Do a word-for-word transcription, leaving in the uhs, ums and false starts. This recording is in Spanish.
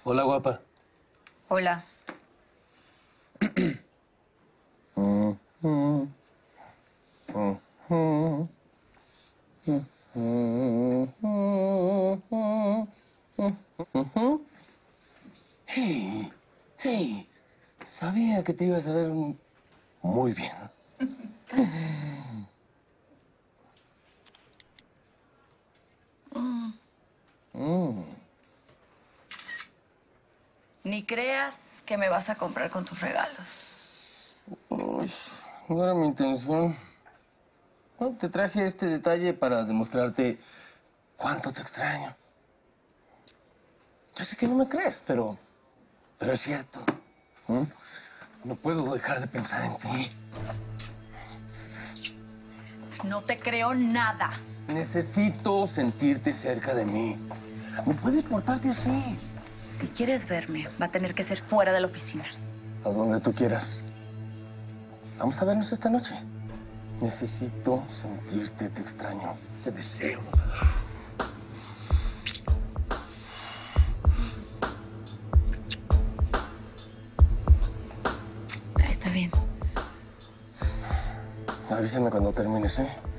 Hola, guapa. Hola. Hey, hey, sabía que te ibas a ver muy bien. Mm. Ni creas que me vas a comprar con tus regalos. Uy, no era mi intención. No, te traje este detalle para demostrarte cuánto te extraño. Ya sé que no me crees, pero... pero es cierto. ¿Mm? No puedo dejar de pensar en ti. No te creo nada. Necesito sentirte cerca de mí. No puedes portarte así. Si quieres verme, va a tener que ser fuera de la oficina. A donde tú quieras. Vamos a vernos esta noche. Necesito sentirte, te extraño, te deseo. Está bien. Avísame cuando termines, ¿eh?